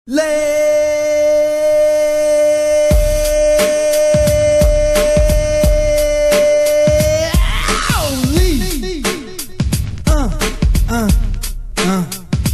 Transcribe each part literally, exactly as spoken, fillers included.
Lay uh, uh, uh.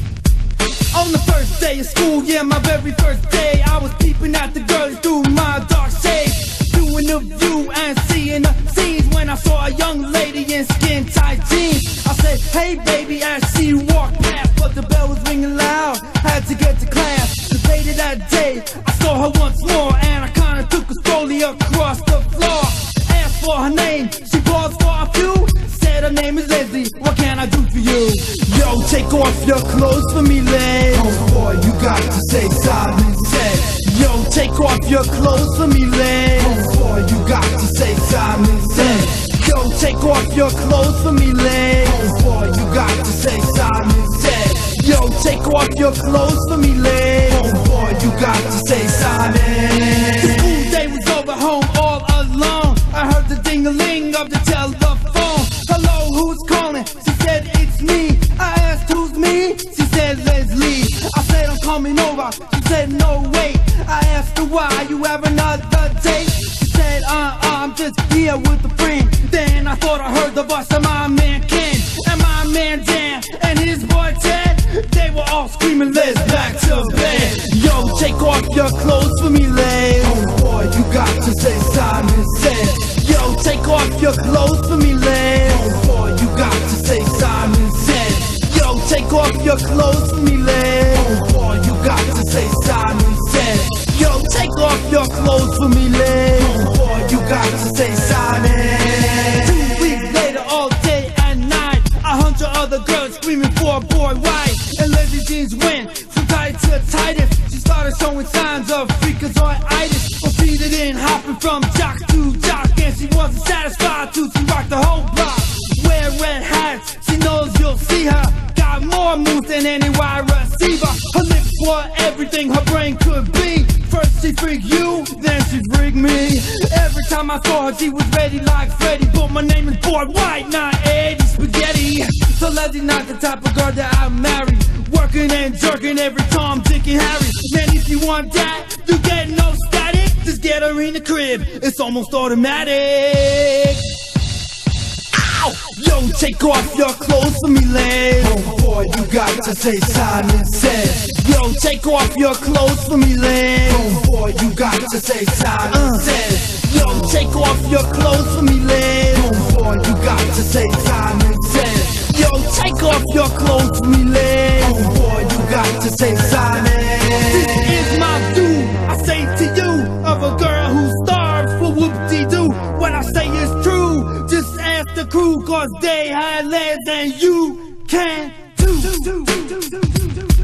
On the first day of school, yeah, my very first day, I was peeping at the girls through my dark shades, doing the view and seeing the scenes when I saw a young lady in skin-tight jeans. I said, hey baby, as she walked past, but the bell was ringing loud, had to get to class. Later that day, I saw her once more, and I kinda took a slowly across the floor. Asked for her name, she paused for a few, said her name is Leslie, what can I do for you? Yo, take off your clothes for me, Lay. Oh boy, you got to say Simon said. Yo, take off your clothes for me, Lay. Oh boy, you got to say Simon said. Yo, take off your clothes for me, Lay. Oh boy, you got to say Simon said. Yo, take off your clothes for me, Lay. Oh boy, you got to say Simon. The school day was over, home all alone. I heard the ding-a-ling of the telephone. Hello, who's calling? She said, it's me. I asked, who's me? She said, Leslie. I said, I'm coming over. She said, no, wait. I asked her why, you have another date? She said, uh, uh, I'm just here with a friend. Then I thought I heard the voice of my man Ken and my man Dan and his boy Ted. They were all screaming, let's back to bed. Yo, take off your clothes for me, Lay. Oh boy, you got to say Simon said. Yo, take off your clothes for me, Lay. Oh boy, you got to say Simon said. Yo, take off your clothes for me, Lay. Oh boy, you got to say Simon said. Yo, take off your clothes for me, Lay. Oh boy, you got to say Simon. Two weeks later, all day and night, a hundred other girls screaming for a boy, white. And Leslie jeans went from tight to tightest. She started showing signs of freakazoiditis, repeated in, hopping from jock to jock, and she wasn't satisfied till she rocked the whole block. Wear red hats, she knows you'll see her. Got more moves than any wide receiver. Her lips were everything her brain could be. First she freaked you, then she freaked me. Every time I saw her, she was ready like Freddy. But my name is Boy White, not Eddie Spaghetti. So Leslie not the type of girl that I marry, working and jerking every Tom, Dick, and Harry. Man, if you want that, you get no static. Just get her in the crib, it's almost automatic. Ow! Yo, take off your clothes for me, Lay. Oh boy, you got to say Simon said. Yo, take off your clothes for me, Lay. Oh boy, you got to say Simon uh. said. Yo, take off your clothes for me, Lay. Oh boy, you got to say Simon said. Yo, take off your clothes for me, Lay. Oh boy, you got to say Simon. This is my due, I say to you, of a girl who starved for whoop-de-doo. What I say is true, just ask the crew, cause they had legs and you can too.